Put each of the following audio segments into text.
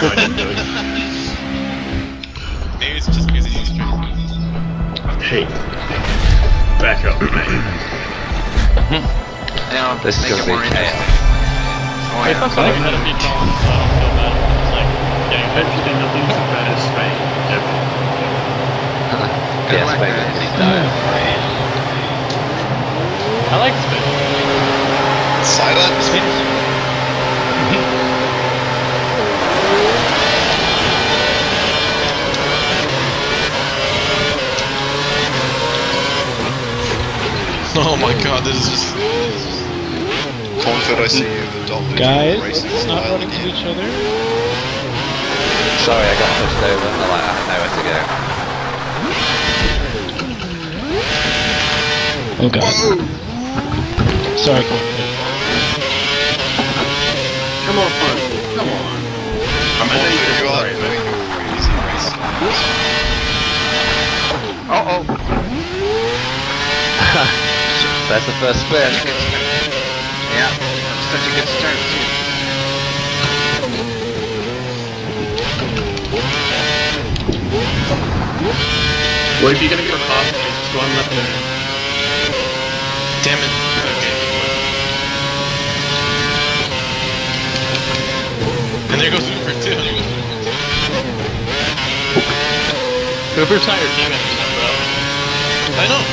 No, I didn't do it. Maybe it's just because he's straight. Hey, back up, man. Now, This is make gonna it more be interesting. chaos. Oh, It's not something I had a few problems, so I don't feel bad. It's like getting Actually, nothing's as bad as Spain, ever. Good Yes, luck, baby. guys. I like Spain. Silent? Oh my god, this is just... Confid, I see you've adopted Guys, racing let's not style run into again. each other. Sorry, I got pushed over. I had nowhere to go. Oh god. Sorry, Cornfit. Come on, fun. Come on. I'm Confid, you are sorry, doing a crazy race. Uh-oh. There's the first spin. Yeah, such a good start, too. Well, if you're gonna go fast, just go on left and Damn it. Okay. And there goes Uber too. Uber's not your teammate, bro. I know.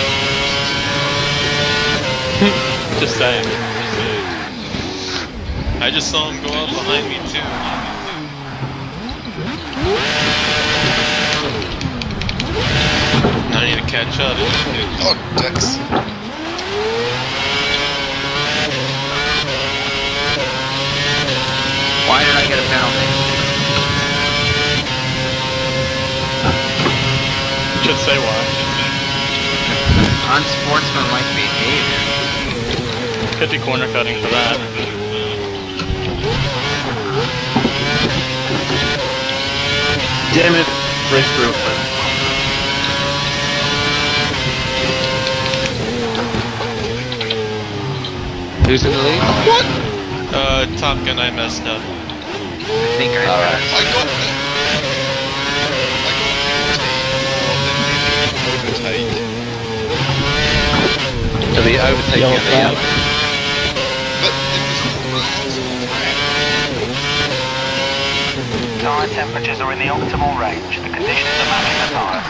Just saying. I just saw him go out behind me too. Now I need to catch up. Oh, Dex. Why did I get a penalty? Just say why. Unsportsmanlike behavior. Could be corner cutting for that. damn it, race real quick. Who's in the lead? Top Gun, I messed up. I think I Alright. I got overtake. To the overtaking Yellow of the flag. yellow. But it Tyre temperatures are in the optimal range. The conditions are matching the tyres.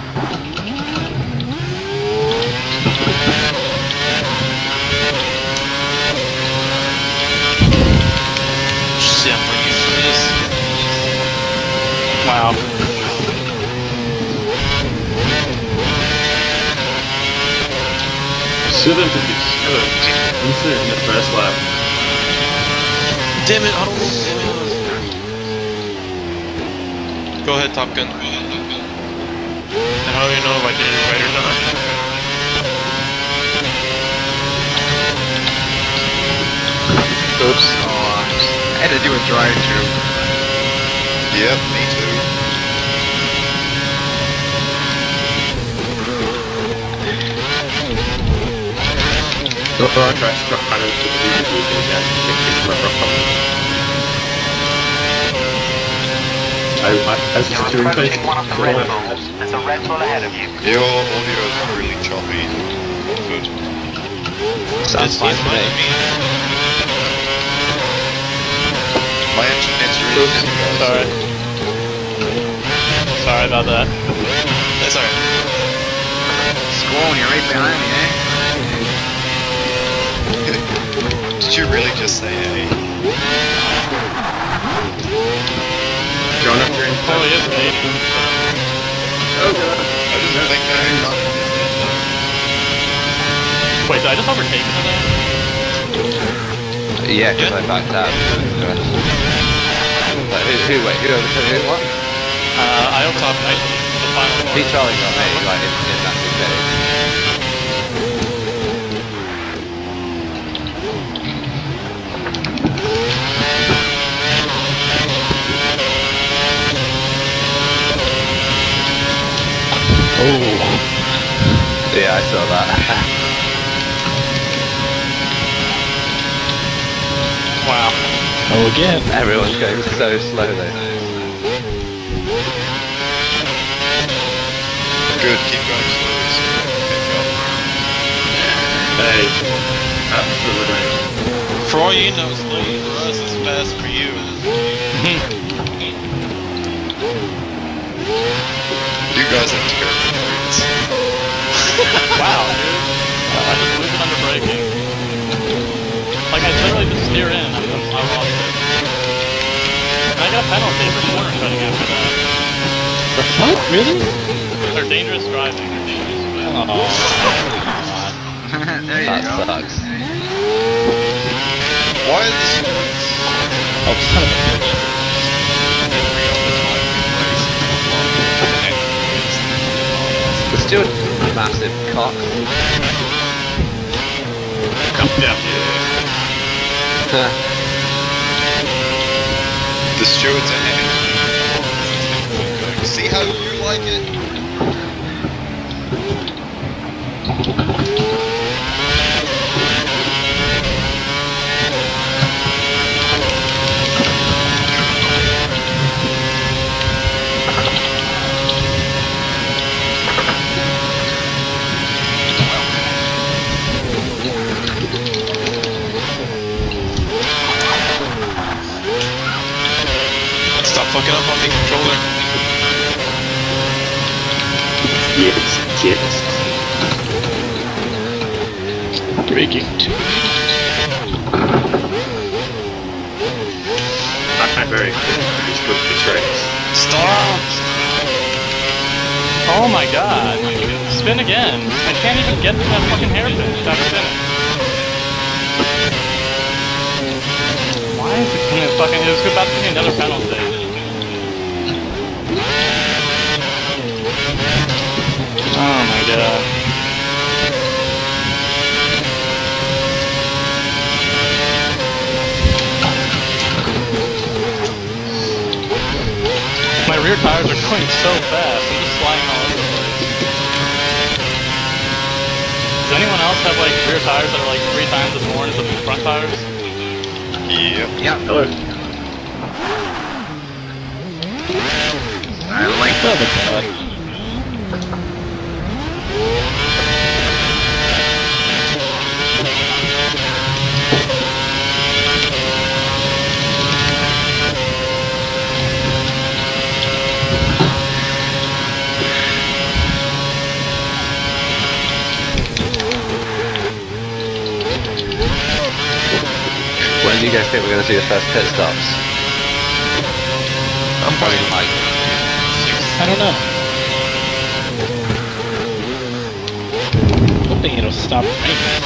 shit, I'm not used to this. Wow. Shouldn't be instant in the first lap. Damn it, I don't know. Go ahead, Top Gun. And how do you know if I did it right or not? Oops. Oh, I had to do a drive-through. Yep, me too. Go for our crash truck kind of to the weekend and fix my problem. As a You're steering face, approaching one of the Red Bulls. There's a Red Bull ahead of you. Your audio is really choppy. Good. Sounds fine to me. My internet's really good. Sorry. Sorry about that. That's alright. Squall, you're right behind me, eh? Did you really just say hey? John, up here in Probably is me. Oh god. I didn't think that. Wait, did I just overtake him? Yeah, because Yeah. I backed out. But who overtook who, what? I don't talk. The final one. Pete Charlie got me, like, in that big. Oh. Yeah, I saw that. Wow. Oh, again. Everyone's going so slowly. Good, keep going slowly so you can pick up. Hey, absolutely. For all you know, slowly for us is fast for you. You guys have terrible brakes. Wow, dude. I just lose it under braking. Like, I literally just steer in. I lost it. And I got a penalty for corner cutting after that. The fuck? Really? For dangerous driving. Oh. There you That go. sucks. Why are the stewards Oh, son of a bitch. every other time we race The steward, massive cock. The stewards are ahead. See how you like it? Stop fucking up on the controller. Yes. Braking too. I'm very good. He's good for tricks. Stop! Oh my god. Spin again. I can't even get to that fucking hairpin without spinning. Why is it gonna fucking... It was about to be another penalty. Oh my god. My rear tires are going so fast, I'm just sliding all over the place. Does anyone else have like rear tires that are like 3 times as worn as the front tires? Yep. Yep. Hello. I like Oh, the god. When do you guys think we're going to see the first pit stops? I'm Probably fine. like I don't know. Hoping it'll stop raining.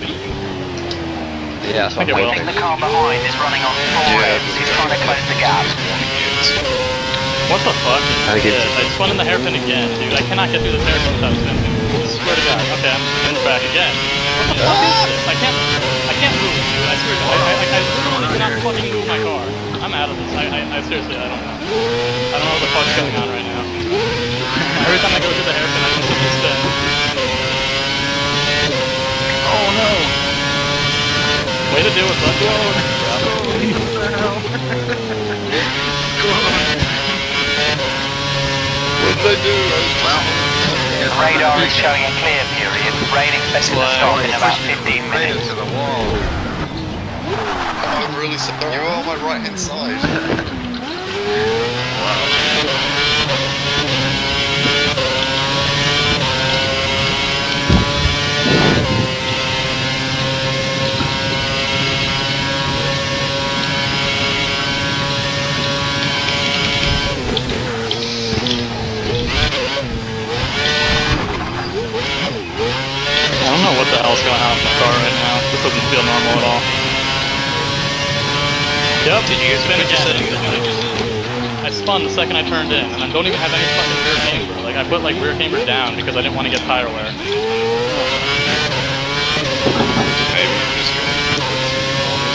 yeah, that's what Okay, I'm well- I think waiting. the car behind is running on 4 ends. He's trying to close the gap. What the fuck I is think this? it's- I spun in the hairpin again, dude. I cannot get through this hairpin without spinning. I swear to god. Okay, I'm spinning back again. What the fuck is this? I can't move, dude. I swear to God. I literally cannot fucking move my car. I'm out of this. I seriously, I don't know. I don't know what the fuck's going on right now. Every time I go through the hairpin, I completely spin. Oh no! Way to do it, let's go! What did I do? The radar is showing a clear period. Rain expected to stop in about 15 right minutes. into the wall. I'm really sorry. You're on my right hand side. I don't know what the hell's going on with my car right now. This doesn't feel normal at all. Yep, did you spin again? I spun the second I turned in, and I don't even have any fucking rear camber. Like, I put like rear camber down because I didn't want to get tire wear. Maybe I'm just going through corners.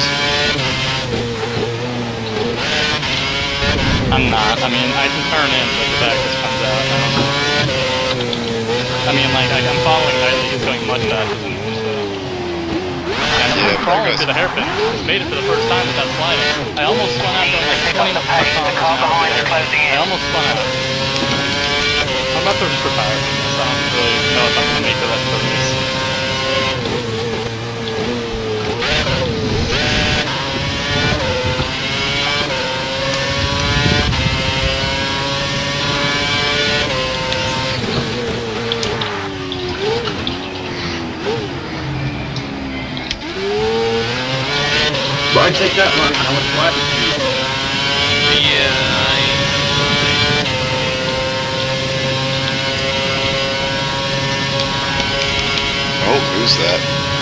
I'm not. I mean, I can turn in, but the back just comes out. I don't know. I mean, like, I'm following Nightly. He's going much faster than me, so... And Yeah, crawling guys. through the hairpin. Made it for the first time without sliding. I almost spun out going like 20 the pace. The car behind is closing I in. almost spun out. I'm about to just retire from this. I don't really know if I'm going to make the rest of the race. Why take that long? How much flight did you use? Oh, who's that?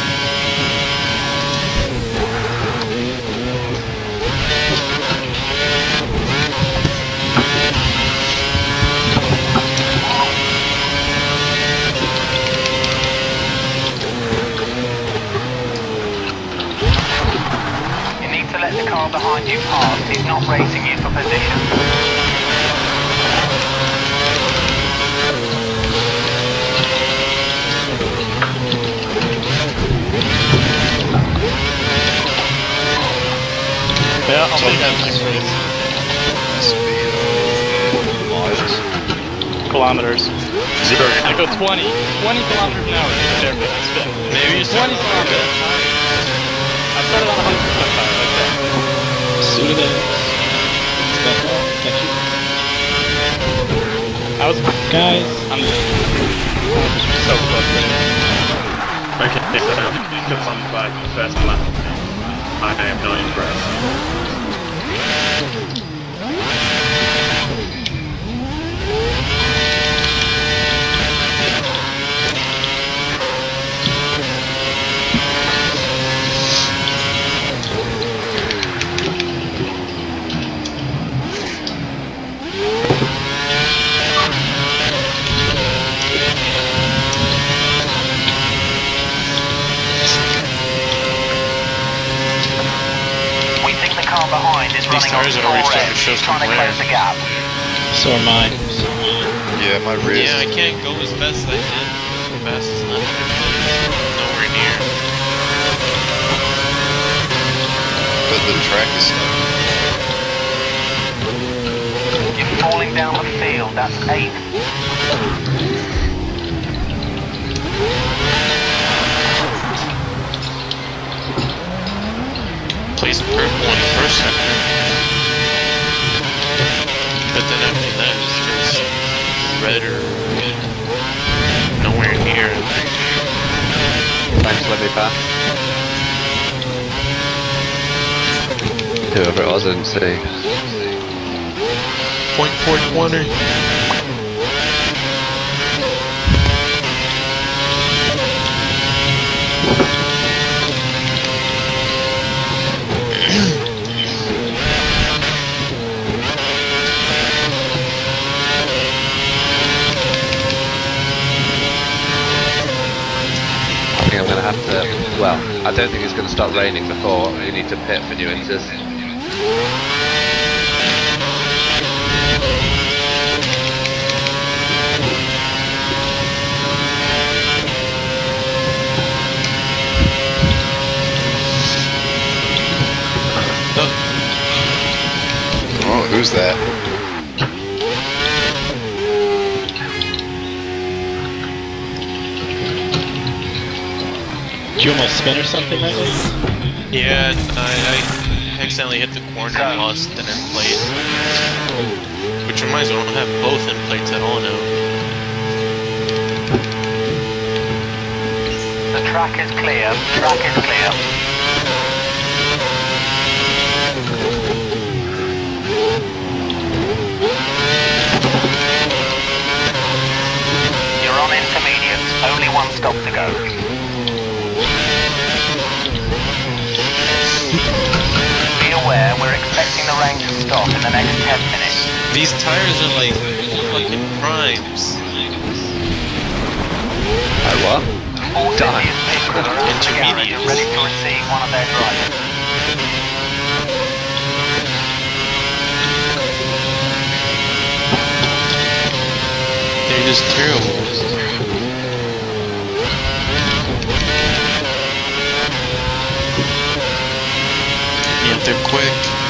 You need to let the car behind you pass. He's not racing you for position. Yeah, I'll take that next race. Kilometers. Zero. I go 20 kilometers an hour to the hairpin. I spin. Maybe you 20 kilometers. I started on 100% tire like that. Suited it. Step up. Thank you. I was. Guys. I'm so frustrated. Okay, so because I'm back first lap, I am not impressed. Behind is These running tires on are already full starting to rev. show He's some trying to wear. close the gap. So are mine. Yeah, my wrist. Yeah, I can't go as fast as I did. Fast as not. Nowhere near. But the track is You're falling down the field. That's 8th. Place purple in the first sector. But then after that, it's just red or nowhere near. Thanks, let me pass. Whoever it was, I didn't see. .420. I think I'm going to have to, well, I don't think it's going to stop raining before you need to pit for new inters. Oh, who's that? Did you almost spin or something like this? Yeah, I accidentally hit the corner and lost an end plate. Which reminds me, I don't have both end plates at all now. The track is clear. Track is clear. You're on intermediates. Only one stop to go. Be aware, we're expecting the rain to stop in the next 10 minutes. These tires are like fucking primes. Oh, what? All Done. Indian people are out of the garage and ready to receive one of their drivers. They're just terrible. there quick.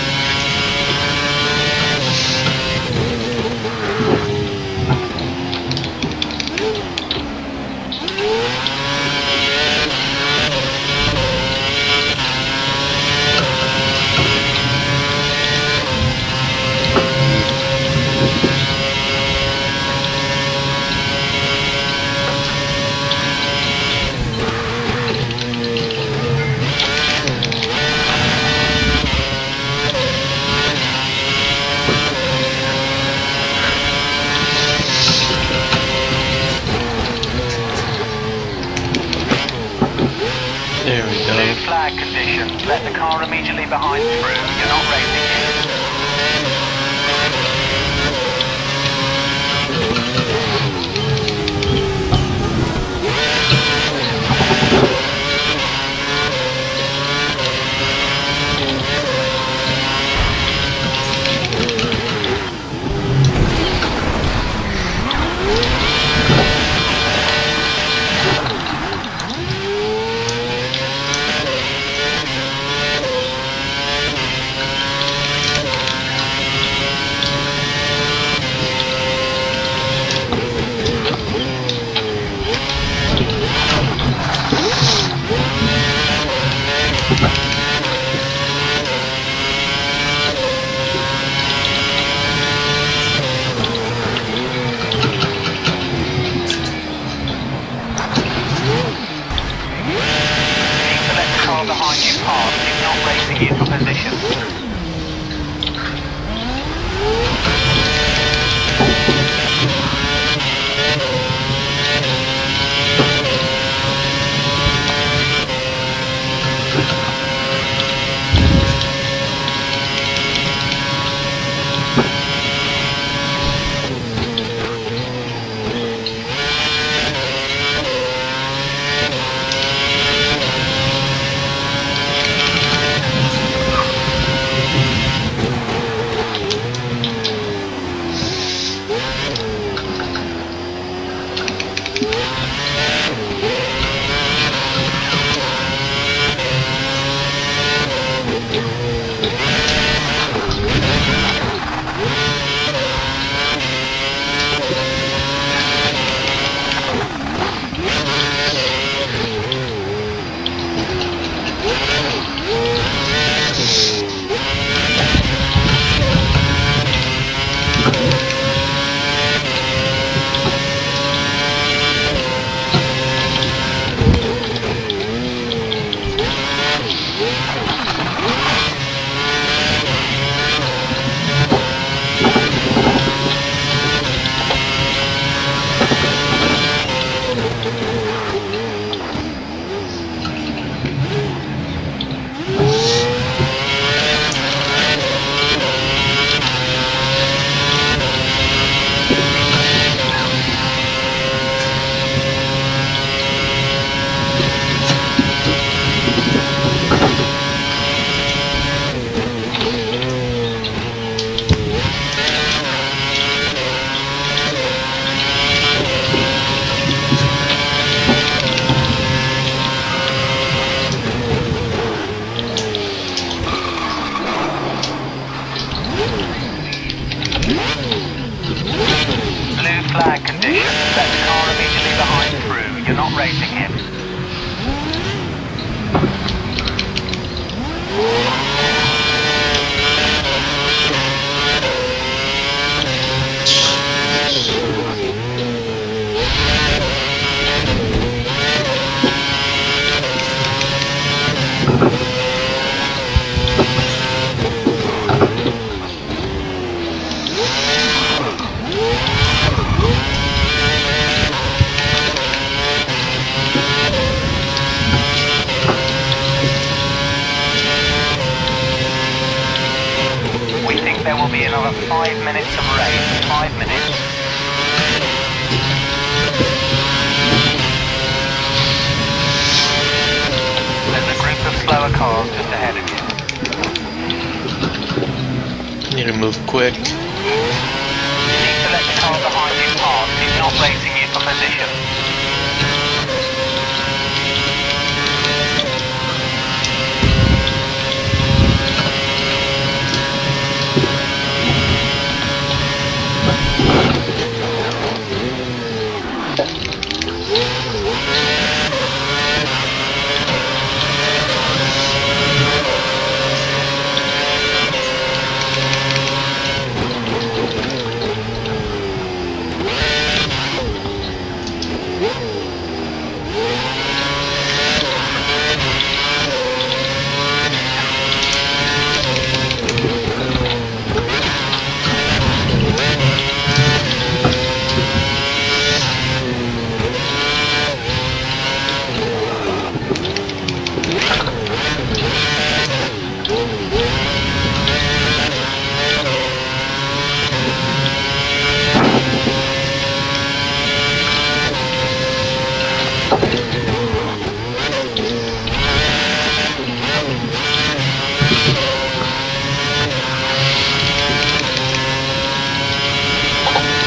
There we go. Blue flag condition. Let the car immediately behind through. You're not racing it. Behind you past, he's not racing you for position. Flag condition. Let the car immediately behind through. You're not racing him. There will be another 5 minutes of race. 5 minutes. There's a group of slower cars just ahead of you. Need to move quick. You need to let the car behind you pass. He's not racing you for position.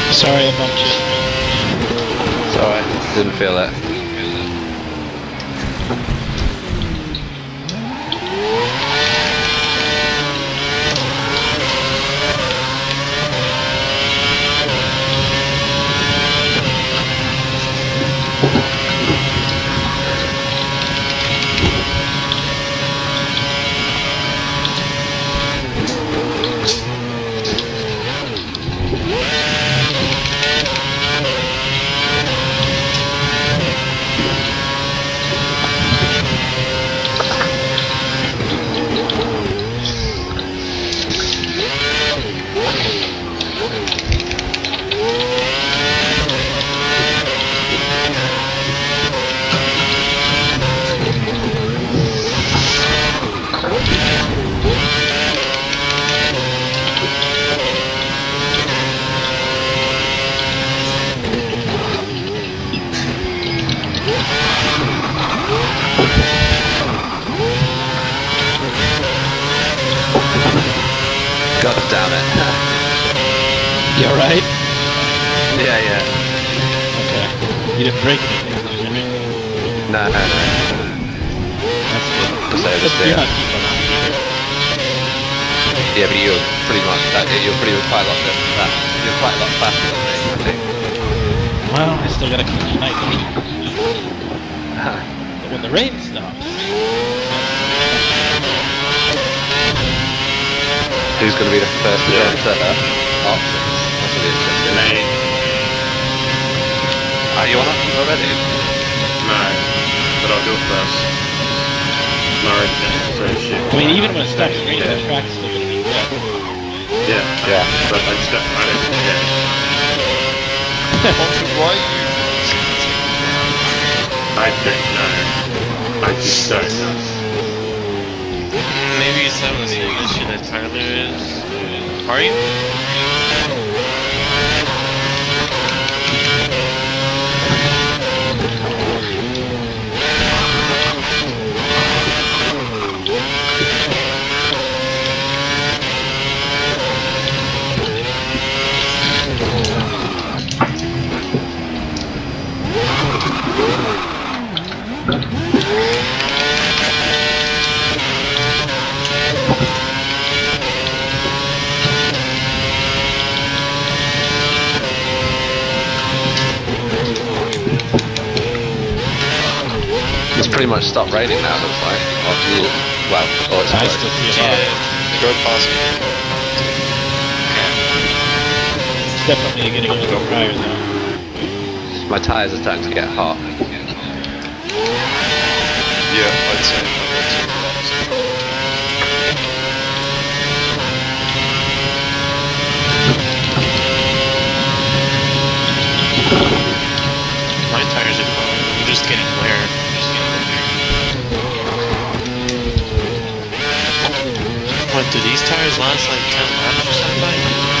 Sorry I bumped you. It's alright. Didn't feel it. God damn it. You alright? Yeah, yeah. Okay. You didn't break anything, did you? No. That's good. Just over You're steer. not keeping on either. Yeah, but you're pretty much quite a lot different. You're quite a lot faster than me, I think. Well, I still gotta come tonight, don't you? But when the rain stops. Who's going to be the first to get to options? That's really interesting. Me. Are you on options already? No. But I'll go first. Norwich so shit. I mean, even when it stops raining, the track's still gonna be wet. Yeah. Yeah. But I just don't care. Why I don't know. I just don't know. Maybe he's having the same issue that Tyler is. Are you? It's pretty much stopped raining now, looks like. Or it's I still see a lot. Go past me. It's definitely getting a little drier though. My tyres are starting to get hot. Yeah, I'd say. My tires are fine. I'm just getting wear. What, do these tires last like 10 laps or something?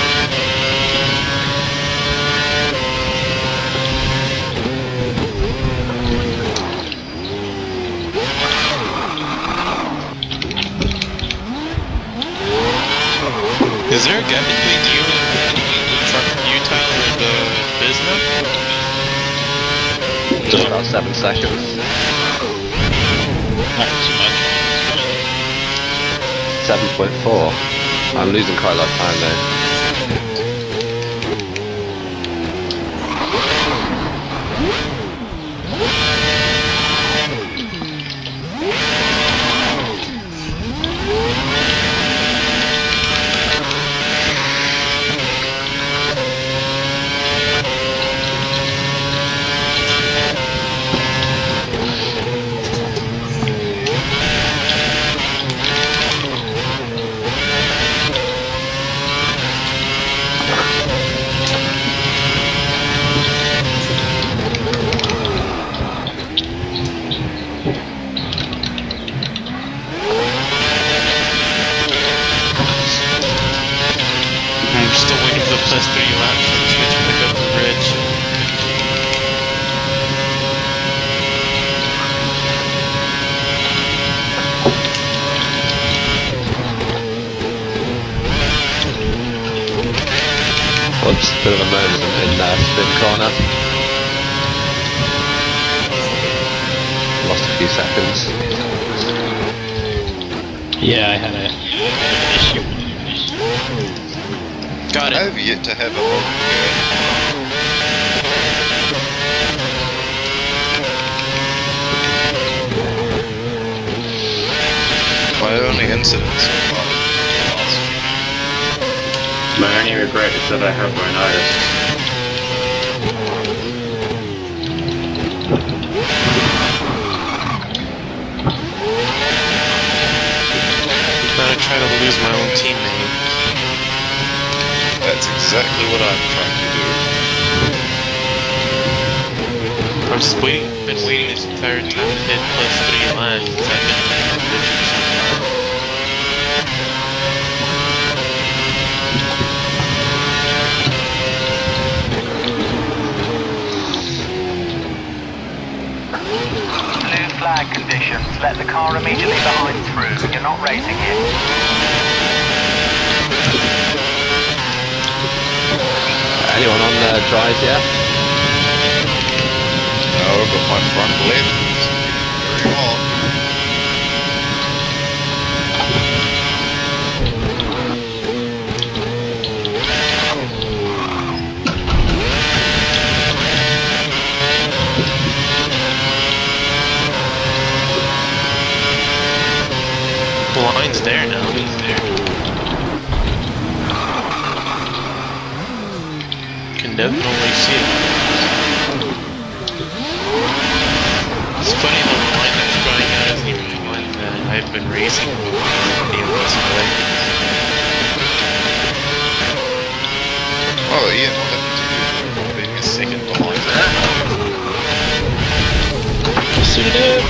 Is there a gap between you and Tyler and Bisna? Just about 7 seconds. Not too much. 7.4. I'm losing quite a lot of time though. Whoops, bit of a moment in spin corner. Lost a few seconds. Yeah, I had an issue. Got I it. have yet to have a moment good. My only incident so far has been the last. My only regret is that I have rhinitis. Now I try to lose my own teammate. That's exactly what I'm trying to do. I've just been waiting this entire time to hit +3 laps because I've been glitching so far. Blue flag conditions. Let the car immediately behind through. You're not racing it. Anyone on drive yet? No, I've got my front left. It's very hot. The line's there now. It's there. Can definitely see it. It's funny though, the line that's drawing out isn't even the one that I've been racing the this way. Oh, Ian, what happened to you? Being a second behind that. Suit it up!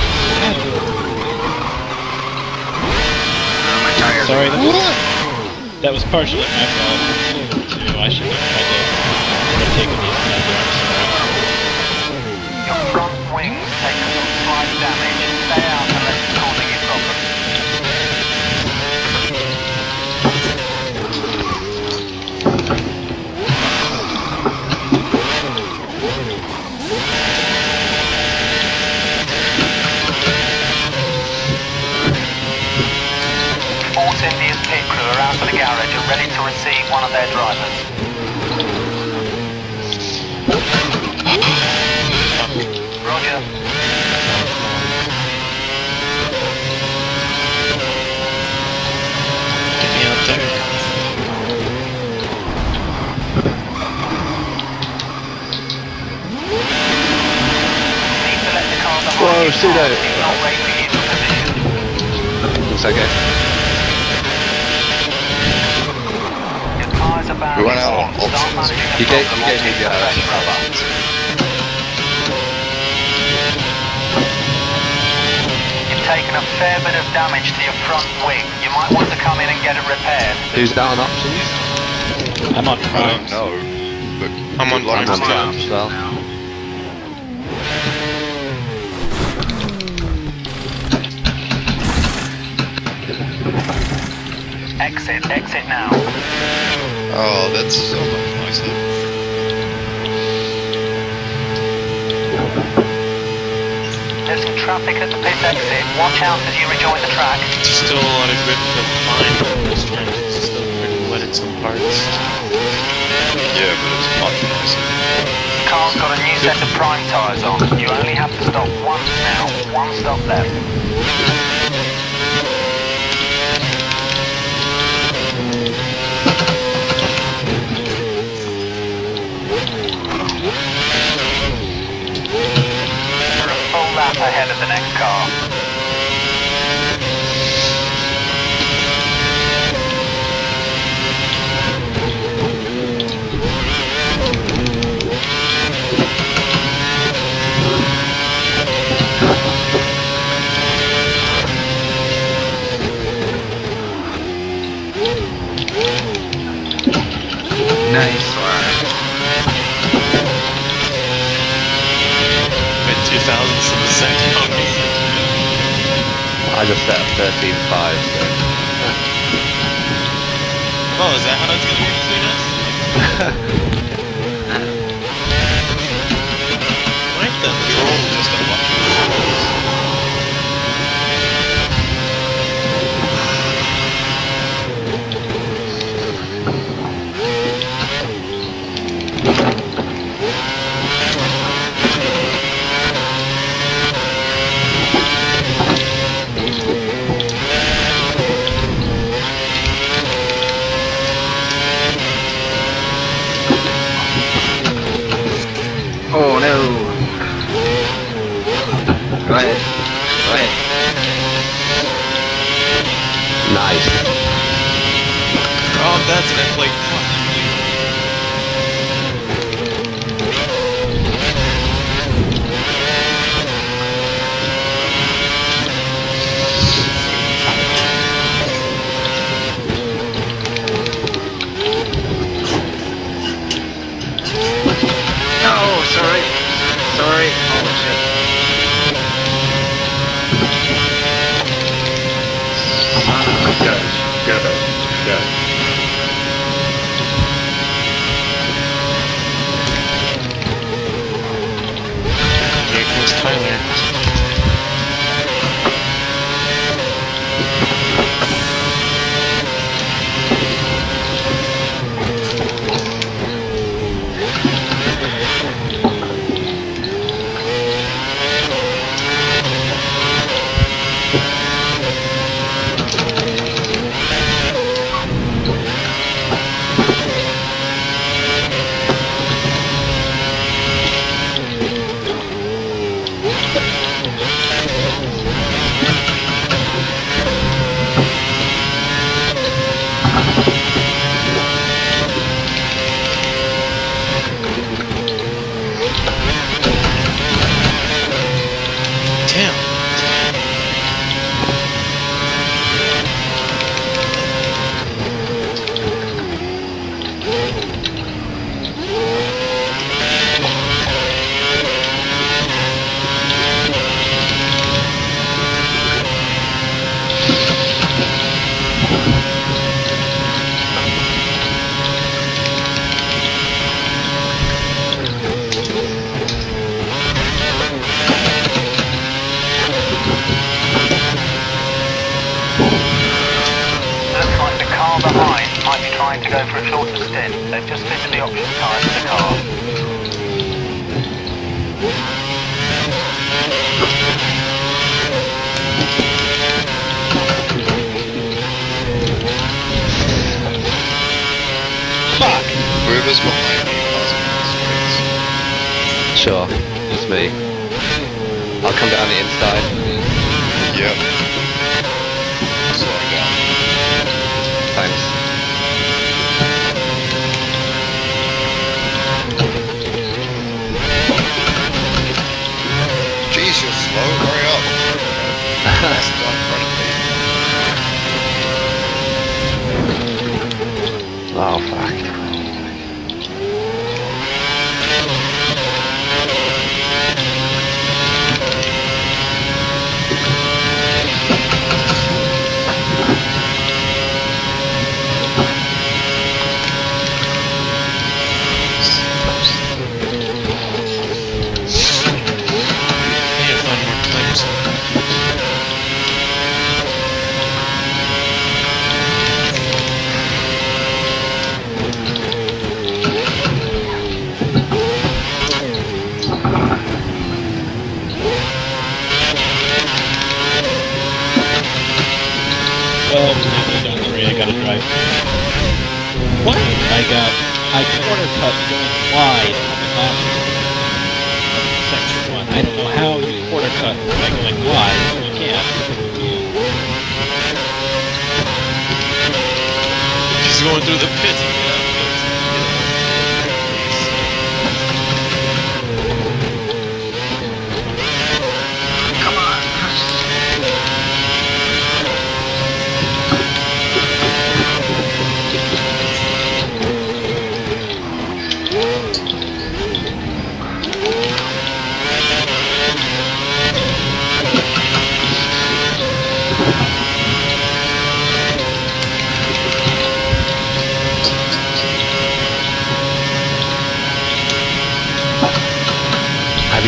Sorry, that was partially my fault too. I should have tried to take these numbers. Your front wing's taken some slight damage. Stay out unless it's causing you problems. Force India's pit crew are out of the garage and ready to receive one of their drivers. Roger. Get me out there. Need to let the car behind Whoa, you Pseudo. pass. He's not racing into position. Looks okay. Your tyres are bound. We went out on Start options. managing the You gave problem me on the fresh rubber. You've taken a fair bit of damage to your front wing. You might want to come in and get it repaired. Who's down on options? I'm on I don't primes. know, but I'm on good luck I'm on to you. primes as well. Exit now. Oh, that's so much nicer. There's some traffic at the pit exit. Watch out as you rejoin the track. There's still a lot of grip to find on this track. It's still pretty wet in some parts. Yeah, but it's much nicer. The car's got a new set of prime tyres on. You only have to stop once now. One stop left. You're a full lap ahead of the next car. Nice one. Mid 2000s in the second hockey. I just set up 13.5, so Oh, is that how it's gonna be between us? Right then. Troll just a bunch of trolls. Oh no! Go ahead. Go ahead. Nice. Oh, that's an end plate. Oh, sorry. Sorry. Oh shit. Go. Here goes Tyler. Damn. Looks like the car behind might be trying to go for a shorter stint. They've just fitted the option tyre to the car. Fuck! Whoever's behind me causing those fights. Sure, it's me. I'll come down the inside. Yep. Slow down. Thanks. Jeez, you're slow. Hurry up. That's not in front of me. Oh fuck. Need to find more claims. Well, don't worry, I gotta drive. What? I corner cut going wide on the last section 1. I don't know how you corner cut by going wide, but you can. He's going through the pit. Come on.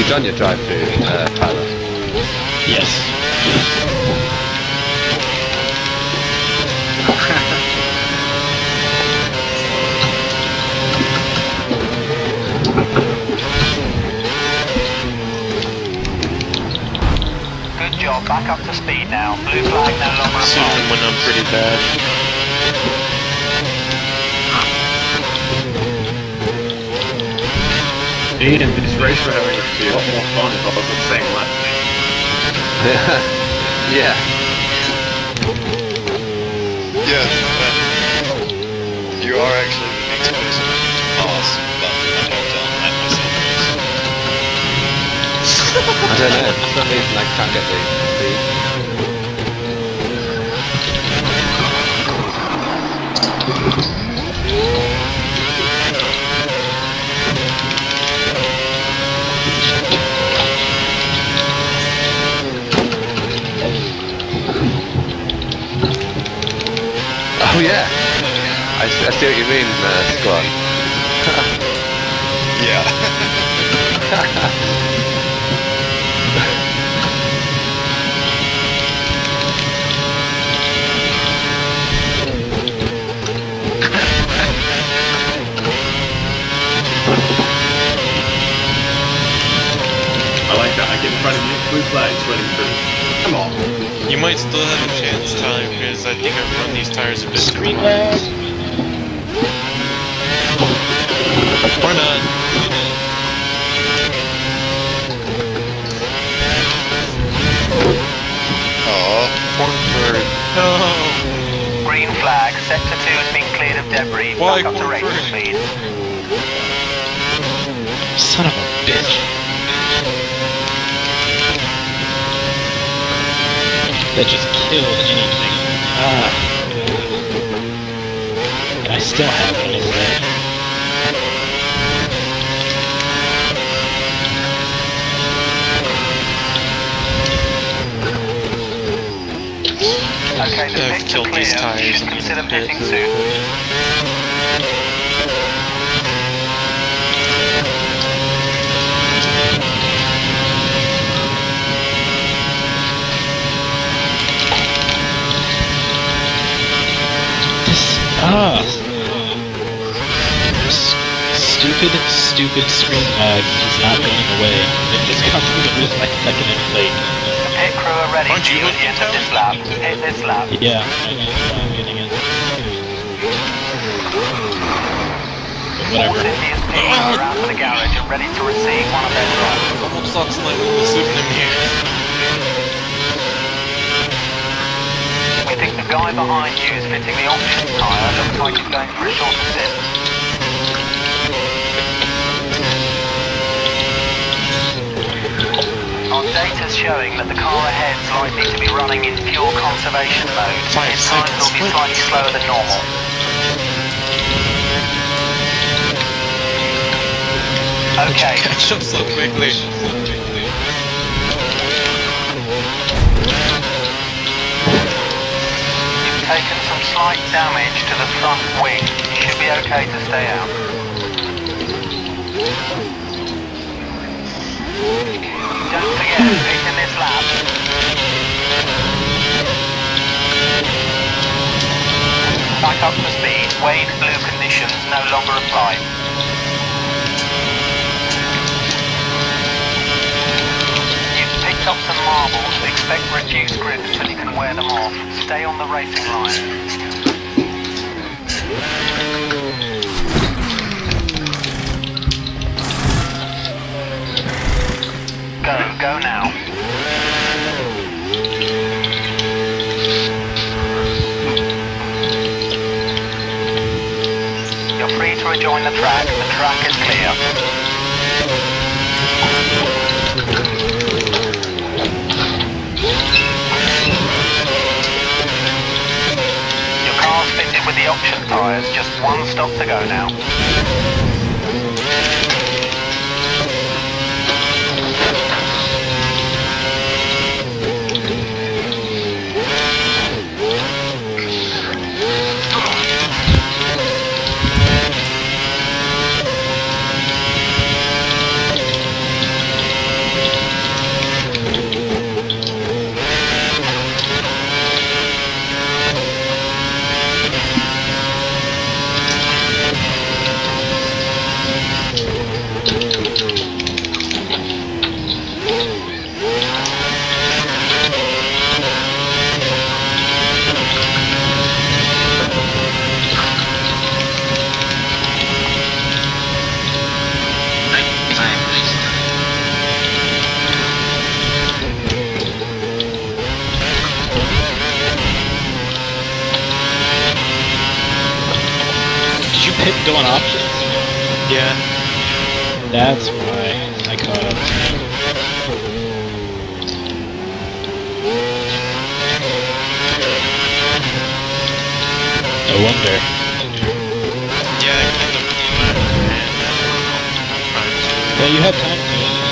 you done your drive-through, Tyler? Yes. Good job, back up to speed now. Blue flag no longer Super applied. went up pretty bad. Ian, this race we're having would be a lot more fun if I was on the same lap. Yeah. Yeah, you are actually the next person to pass, but I don't let myself race. I don't know, for some reason I can't get the speed. Oh yeah! I see what you mean, Squad. Yeah. I like that. I get in front of you, blue flags running through. Come on. You might still have a chance, Tyler, because I think I've run these tires a bit too Green hard. flag. Or not. Aww. Cornford. No! Green flag, sector 2 has been cleared of debris. Why Back up to racing Cornford? speed. Son of a bitch. That just killed anything. And I still have it anyway. Okay, the I've pits are killed clear. these tires You should in the consider pit. pitting soon. Stupid screen lag is not going away. It just comes to lose my second in plate. The pit crew are ready Aren't for you you at the end of this lap. Hit this lap. Yeah, I know, I'm getting it. But All whatever. Indians teams are out to the garage and ready to receive one of their trucks. Almost looks like we're sitting in here. We think the guy behind you is fitting the option tyre. Looks like he's going for a shorter stint. Our data's showing that the car ahead's likely to be running in fuel conservation mode. 5 His times will seconds. be slightly slower than normal. Okay, Catch up so quickly. you've taken some slight damage to the front wing. You should be okay to stay out. Don't forget, pick in this lap. Back up to speed. Wade blue conditions no longer apply. You've picked up some marbles. Expect reduced grip until you can wear them off. Stay on the racing line. Go now. You're free to rejoin the track. The track is clear. Your car's fitted with the option tyres. Just one stop to go now. didn't go on options? Yeah. That's why I caught up. No wonder. Yeah, I kind of Well, you have time to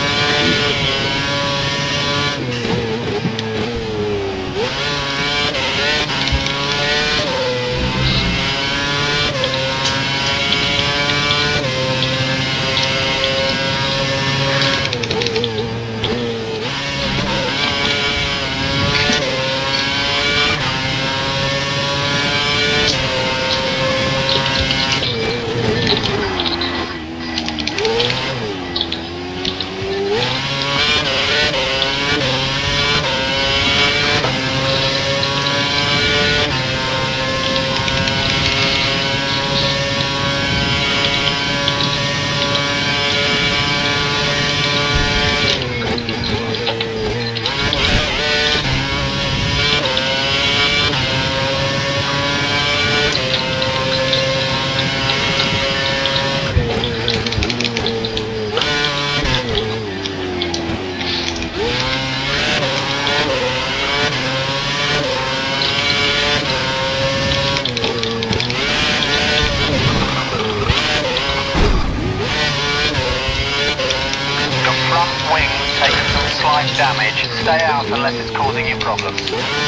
damage. Stay out unless it's causing you problems.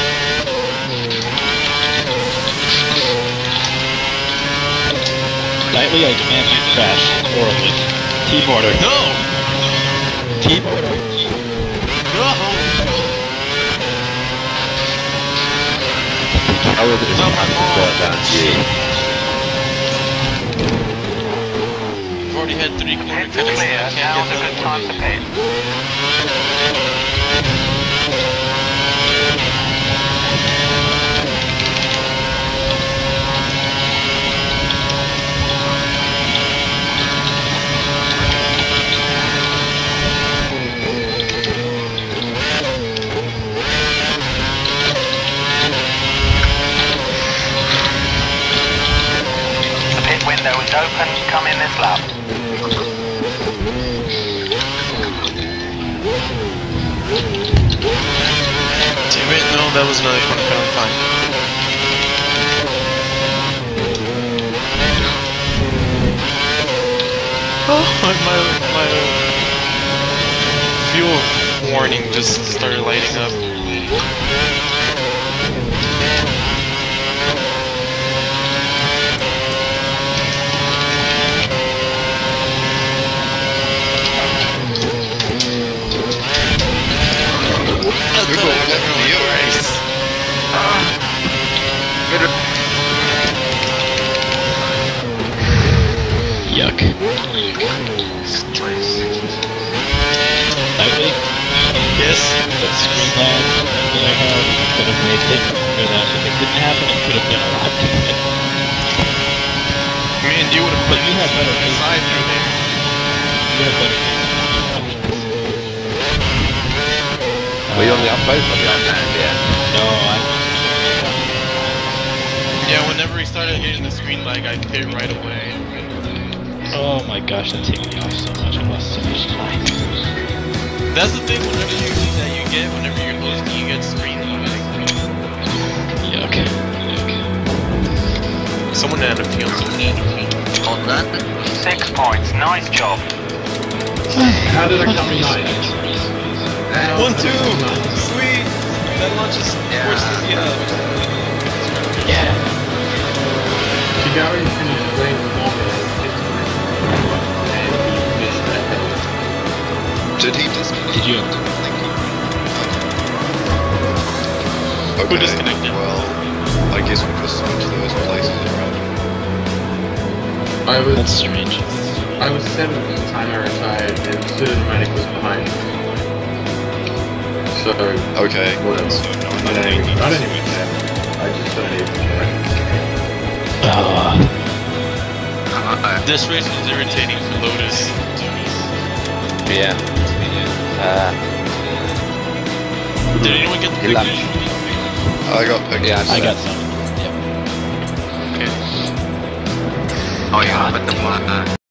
Nightly, I demand you crash horribly. T-Mortar. No! T-Mortar. No! How is it Not my fault. I've already had 3 corner It's cuts. clear. I can't Now's get a good that time to pit. Window is open, come in this lap. Damn it, no, that was another corner cut, I'm fine. Oh, my fuel warning just started lighting up. Yuck. Nightly? Yes? That screen lag that I had could have made it, or that if it didn't happen, it could have been a lot different. Man, you would have put But you have better side through there. You have better Were you on the up both on the up hand, yeah? No, Yeah, whenever he started hitting the screen lag, I hit right away. oh my gosh, that ticked me off so much. I lost so much time. That's the thing, whenever you get whenever you're hosting, you get screen lag. Yuck. Yuck. Someone had a feel. On that. 6 points, nice job. How did I come in ninth? 1, 2! Sweet! That launches forces me up. Yeah. Shigari finished way longer and he missed that. Did he disconnect? Did you? Okay, Who disconnected? well, I guess we just switch those places around. That's strange. I was 7th at the time I retired, and Cinematic was behind. So, Okay, whatever. so I don't even care. I just don't even care. This race was irritating for Lotus. Yeah. Did anyone get the He left. picture? I got picked. Yeah, I got some. Yep. Okay. Oh, you put the